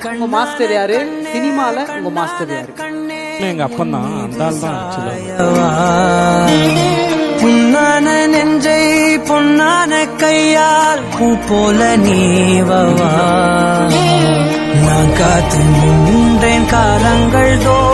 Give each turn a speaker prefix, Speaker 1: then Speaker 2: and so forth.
Speaker 1: உங்க மாஸ்டர் யாரு? சினிமால உங்க மாஸ்டர் யாரு?
Speaker 2: எங்க அப்பன் தான். அந்த ஆள் தான்.
Speaker 3: புன்னான நெஞ்சை பொன்னான கையால் பூ போல நீவவா நான் காத்து நின்றேன் காலங்கள் தோ